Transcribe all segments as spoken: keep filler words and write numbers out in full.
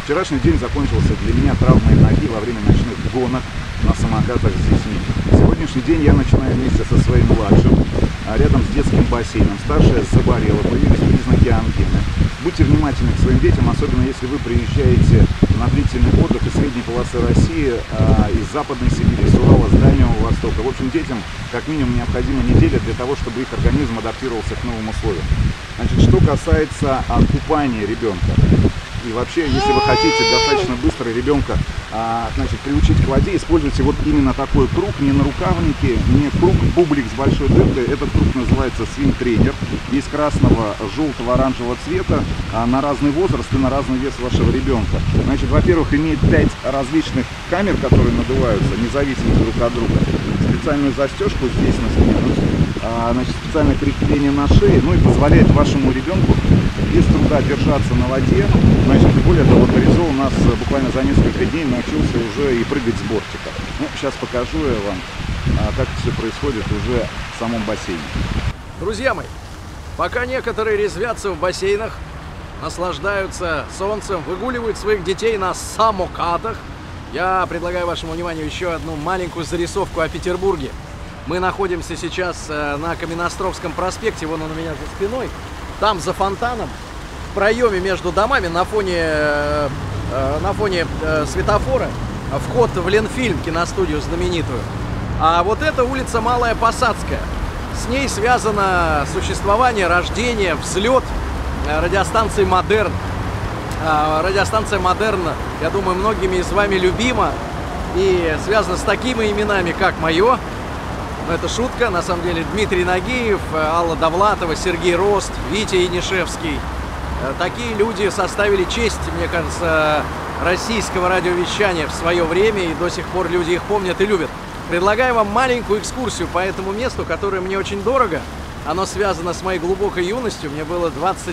Вчерашний день закончился для меня травмой ноги во время ночных гонок на самокатах с детьми. Сегодняшний день я начинаю вместе со своим младшим, рядом с детским бассейном. Старшая заболела, появились признаки ангины. Будьте внимательны к своим детям, особенно если вы приезжаете на длительный отдых из средней полосы России, из Западной Сибири, с Урала, с Дальнего Востока. В общем, детям как минимум необходима неделя для того, чтобы их организм адаптировался к новым условиям. Значит, что касается купания ребенка. И вообще, если вы хотите достаточно быстро ребенка а, значит, приучить к воде, используйте вот именно такой круг, не на рукавнике, не круг бублик с большой дыркой. Этот круг называется свим-тренер. Есть красного, желтого, оранжевого цвета а, на разный возраст и на разный вес вашего ребенка. Значит, во-первых, имеет пять различных камер, которые надуваются, независимо друг от друга. Специальную застежку здесь на спине, а, значит, специальное крепление на шее, ну и позволяет вашему ребенку без труда держаться на воде. Значит, более того, Горизо у нас буквально за несколько дней научился уже и прыгать с бортика. Ну, сейчас покажу я вам, а, как все происходит уже в самом бассейне. Друзья мои, пока некоторые резвятся в бассейнах, наслаждаются солнцем, выгуливают своих детей на самокатах, я предлагаю вашему вниманию еще одну маленькую зарисовку о Петербурге. Мы находимся сейчас на Каменноостровском проспекте, вон он у меня за спиной. Там за фонтаном, в проеме между домами, на фоне, э, на фоне э, светофора, вход в Ленфильм, киностудию знаменитую. А вот эта улица Малая Посадская. С ней связано существование, рождение, взлет радиостанции «Модерн». Радиостанция «Модерн», я думаю, многими из вами любима и связана с такими именами, как мое. Но это шутка, на самом деле. Дмитрий Нагиев, Алла Довлатова, Сергей Рост, Витя Янишевский. Такие люди составили честь, мне кажется, российского радиовещания в свое время, и до сих пор люди их помнят и любят. Предлагаю вам маленькую экскурсию по этому месту, которое мне очень дорого. Оно связано с моей глубокой юностью. Мне было двадцать,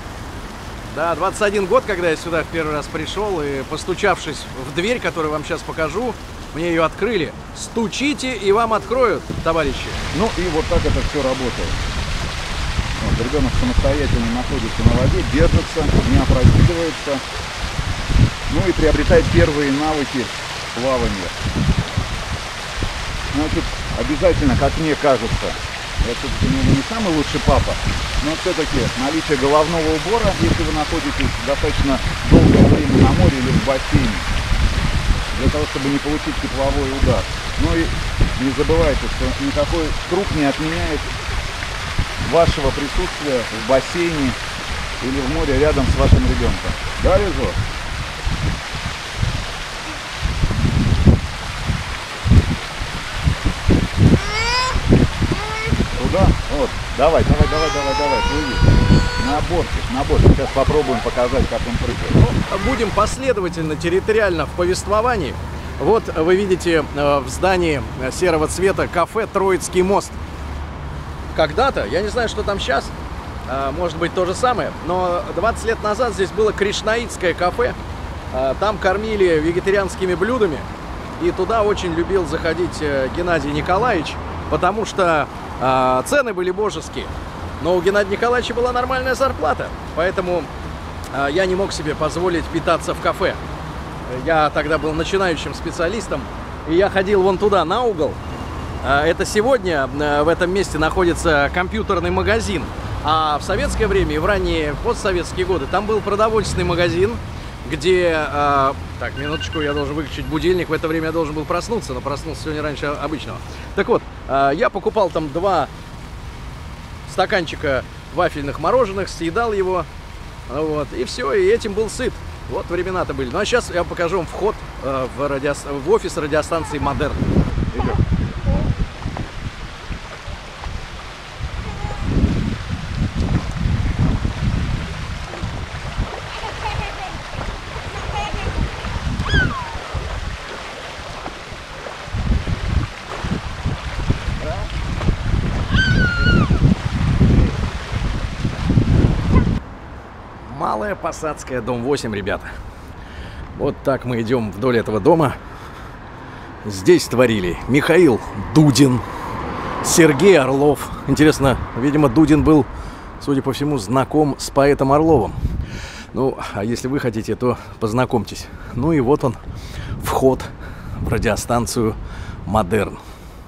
да, двадцать один год, когда я сюда в первый раз пришел, и, постучавшись в дверь, которую вам сейчас покажу, мне ее открыли. Стучите, и вам откроют, товарищи. Ну и вот так это все работает. Вот, ребенок самостоятельно находится на воде, держится, не опрокидывается, ну и приобретает первые навыки плавания. Значит, обязательно, как мне кажется, я все-таки не самый лучший папа, но все-таки наличие головного убора, если вы находитесь достаточно долгое время на море или в бассейне, для того, чтобы не получить тепловой удар. Ну и не забывайте, что никакой круг не отменяет вашего присутствия в бассейне или в море рядом с вашим ребенком. Да, Резо? Туда? Вот. Давай, давай, давай, давай, давай, плыви. На бортик, на бортик. Сейчас попробуем показать, как он прыгает. Будем последовательно, территориально в повествовании. Вот вы видите э, в здании серого цвета кафе «Троицкий мост». Когда-то, я не знаю, что там сейчас, э, может быть то же самое, но двадцать лет назад здесь было кришнаитское кафе. Э, там кормили вегетарианскими блюдами. И туда очень любил заходить э, Геннадий Николаевич, потому что э, цены были божеские. Но у Геннадия Николаевича была нормальная зарплата, поэтому э, я не мог себе позволить питаться в кафе. Я тогда был начинающим специалистом, и я ходил вон туда, на угол. Э, это сегодня э, в этом месте находится компьютерный магазин. А в советское время и в ранние постсоветские годы там был продовольственный магазин, где... Э, так, минуточку, я должен выключить будильник. В это время я должен был проснуться, но проснулся сегодня раньше обычного. Так вот, э, я покупал там два стаканчика вафельных мороженых, съедал его, вот, и все, и этим был сыт. Вот времена-то были. Ну а сейчас я покажу вам вход э, в, радио... в офис радиостанции «Модерн». Идем. Малая Посадская, дом восемь, ребята. Вот так мы идем вдоль этого дома. Здесь творили Михаил Дудин, Сергей Орлов. Интересно, видимо, Дудин был, судя по всему, знаком с поэтом Орловым. Ну, а если вы хотите, то познакомьтесь. Ну и вот он, вход в радиостанцию «Модерн».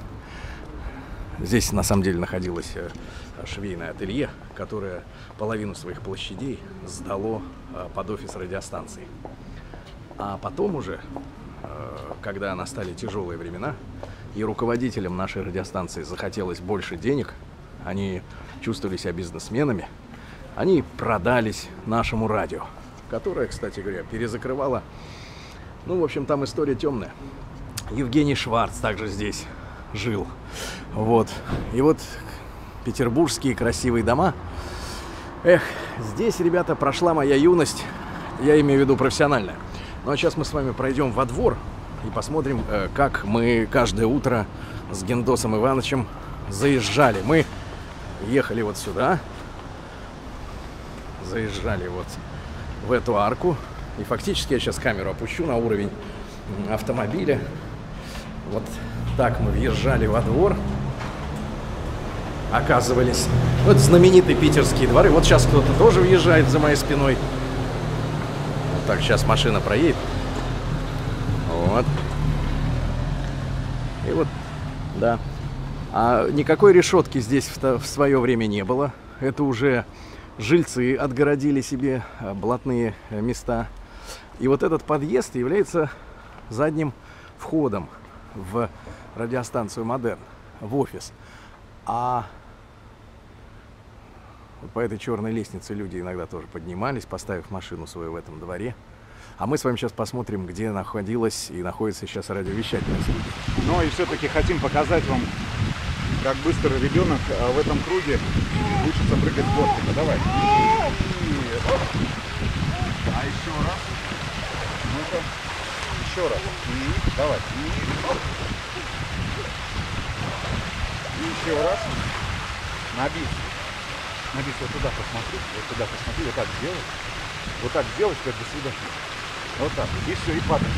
Здесь на самом деле находилось швейное ателье, которое половину своих площадей сдало под офис радиостанции. А потом уже, когда настали тяжелые времена, и руководителям нашей радиостанции захотелось больше денег, они чувствовали себя бизнесменами, они продались нашему радио, которое, кстати говоря, перезакрывало. Ну, в общем, там история темная. Евгений Шварц также здесь жил. Вот. И вот петербургские красивые дома. Эх, здесь, ребята, прошла моя юность. Я имею в виду профессиональная. Ну, а сейчас мы с вами пройдем во двор и посмотрим, как мы каждое утро с Гендосом Ивановичем заезжали. Мы ехали вот сюда, заезжали вот в эту арку. И фактически я сейчас камеру опущу на уровень автомобиля. Вот так мы въезжали во двор. Оказывались. Вот знаменитые питерские дворы. Вот сейчас кто-то тоже въезжает за моей спиной. Вот так, сейчас машина проедет. Вот. И вот, да. А никакой решетки здесь в, в свое время не было. Это уже жильцы отгородили себе блатные места. И вот этот подъезд является задним входом в радиостанцию «Модерн», в офис. А вот по этой черной лестнице люди иногда тоже поднимались, поставив машину свою в этом дворе. А мы с вами сейчас посмотрим, где находилась и находится сейчас радиовещательная студия. Ну и все-таки хотим показать вам, как быстро ребенок в этом круге учится прыгать с бортика. Давай. А еще раз. Ну-ка. Еще раз. И давай. И еще раз. На бис. На бис вот туда посмотри. Вот туда посмотри. Вот так сделай. Вот так сделать, как до свидания. Вот так. И все, и падай.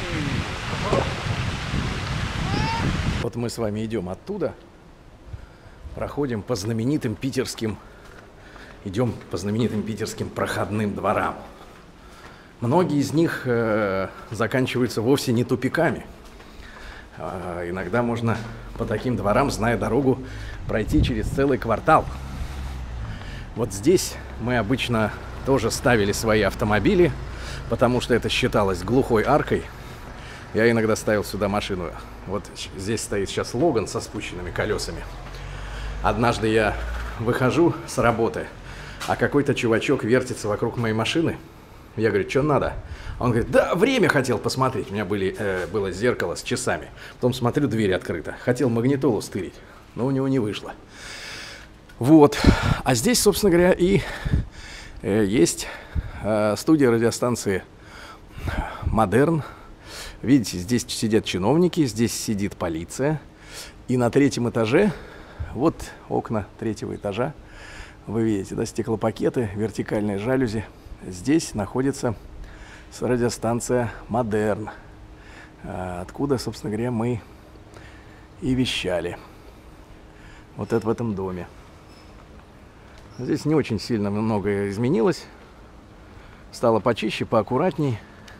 Вот мы с вами идем оттуда. Проходим по знаменитым питерским, идем по знаменитым питерским проходным дворам. Многие из них э, заканчиваются вовсе не тупиками. А иногда можно по таким дворам, зная дорогу, пройти через целый квартал. Вот здесь мы обычно тоже ставили свои автомобили, потому что это считалось глухой аркой. Я иногда ставил сюда машину. Вот здесь стоит сейчас Логан со спущенными колесами. Однажды я выхожу с работы, а какой-то чувачок вертится вокруг моей машины. Я говорю, что надо? Он говорит, да, время хотел посмотреть. У меня были, э, было зеркало с часами. Потом смотрю, дверь открыта. Хотел магнитолу стырить, но у него не вышло. Вот. А здесь, собственно говоря, и э, есть э, студия радиостанции «Модерн». Видите, здесь сидят чиновники, здесь сидит полиция. И на третьем этаже... Вот окна третьего этажа. Вы видите, да, стеклопакеты, вертикальные жалюзи. Здесь находится радиостанция «Модерн», откуда, собственно говоря, мы и вещали. Вот это в этом доме. Здесь не очень сильно многое изменилось. Стало почище, поаккуратней.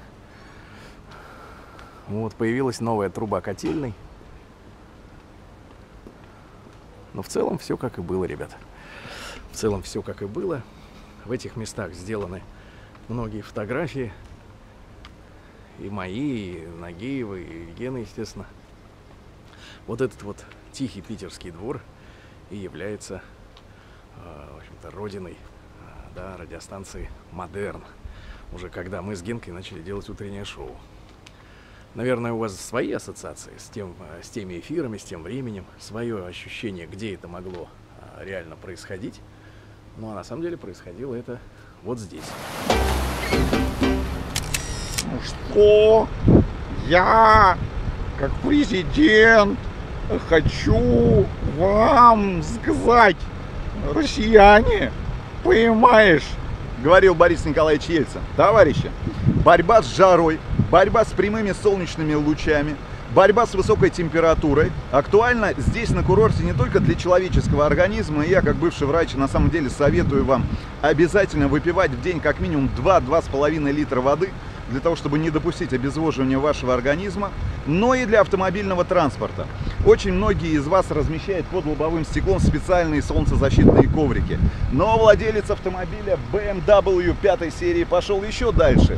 Вот появилась новая труба котельной. Но в целом все как и было, ребята. В целом все как и было. В этих местах сделаны многие фотографии. И мои, и Нагиевы, и Евгена, естественно. Вот этот вот тихий питерский двор и является, в общем-то, родиной, да, радиостанции «Модерн». Уже когда мы с Генкой начали делать утреннее шоу. Наверное, у вас свои ассоциации с, тем, с теми эфирами, с тем временем, свое ощущение, где это могло а, реально происходить. Ну, а на самом деле происходило это вот здесь. Ну что? Я, как президент, хочу вам сказать, россияне, понимаешь, говорил Борис Николаевич Ельцин, товарищи, борьба с жарой, борьба с прямыми солнечными лучами, борьба с высокой температурой актуальна здесь на курорте не только для человеческого организма. Я, как бывший врач, на самом деле советую вам обязательно выпивать в день как минимум два-два с половиной литра воды, для того, чтобы не допустить обезвоживания вашего организма, но и для автомобильного транспорта. Очень многие из вас размещают под лобовым стеклом специальные солнцезащитные коврики. Но владелец автомобиля бэ эм дабл ю пятой серии пошел еще дальше.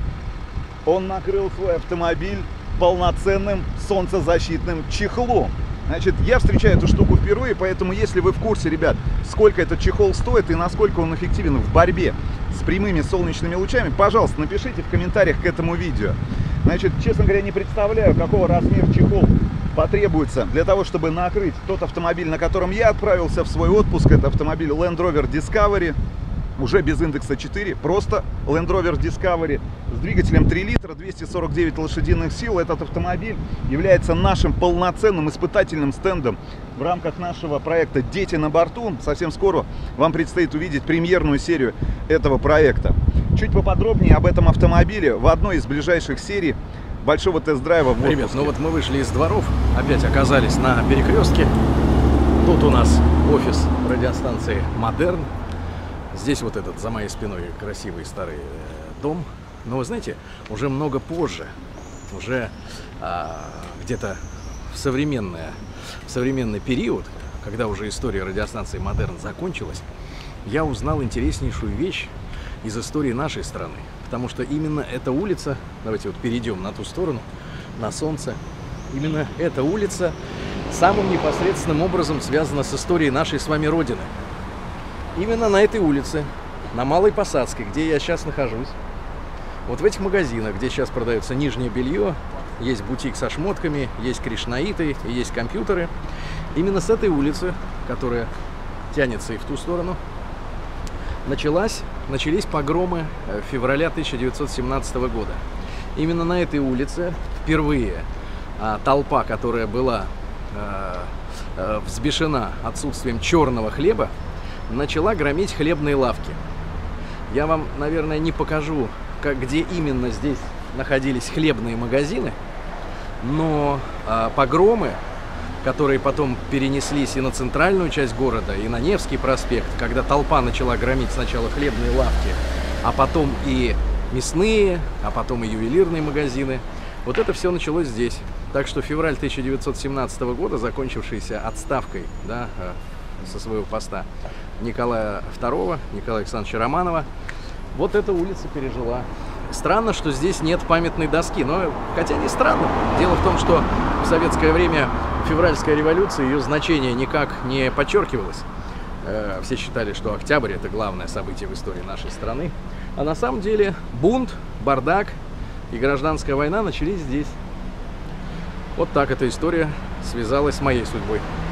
Он накрыл свой автомобиль полноценным солнцезащитным чехлом. Значит, я встречаю эту штуку впервые, поэтому если вы в курсе, ребят, сколько этот чехол стоит и насколько он эффективен в борьбе с прямыми солнечными лучами, пожалуйста, напишите в комментариях к этому видео. Значит, честно говоря, не представляю, какого размера чехол потребуется для того, чтобы накрыть тот автомобиль, на котором я отправился в свой отпуск. Это автомобиль Land Rover Discovery, уже без индекса четыре, просто Land Rover Discovery с двигателем три литра, двести сорок девять лошадиных сил. Этот автомобиль является нашим полноценным испытательным стендом в рамках нашего проекта «Дети на борту». Совсем скоро вам предстоит увидеть премьерную серию этого проекта. Чуть поподробнее об этом автомобиле в одной из ближайших серий большого тест-драйва в отпуске. Ребят, ну вот мы вышли из дворов, опять оказались на перекрестке. Тут у нас офис радиостанции «Модерн». Здесь вот этот за моей спиной красивый старый дом. Но вы знаете, уже много позже, уже а, где-то в, современное, в современный период, когда уже история радиостанции «Модерн» закончилась, я узнал интереснейшую вещь из истории нашей страны. Потому что именно эта улица, давайте вот перейдем на ту сторону, на солнце, именно эта улица самым непосредственным образом связана с историей нашей с вами Родины. Именно на этой улице, на Малой Посадской, где я сейчас нахожусь, вот в этих магазинах, где сейчас продается нижнее белье, есть бутик со шмотками, есть кришнаиты, есть компьютеры, именно с этой улицы, которая тянется и в ту сторону, началась, начались погромы февраля тысяча девятьсот семнадцатого года. Именно на этой улице впервые а, толпа, которая была а, а, взбешена отсутствием черного хлеба, начала громить хлебные лавки. Я вам, наверное, не покажу, как, где именно здесь находились хлебные магазины, но а, погромы, которые потом перенеслись и на центральную часть города, и на Невский проспект, когда толпа начала громить сначала хлебные лавки, а потом и мясные, а потом и ювелирные магазины, вот это все началось здесь. Так что февраль тысяча девятьсот семнадцатого года, закончившийся отставкой, да, со своего поста Николая второго, Николая Александровича Романова, вот эта улица пережила. Странно, что здесь нет памятной доски, но хотя не странно. Дело в том, что в советское время февральская революция, ее значение никак не подчеркивалось. Все считали, что октябрь — это главное событие в истории нашей страны. А на самом деле бунт, бардак и гражданская война начались здесь. Вот так эта история связалась с моей судьбой.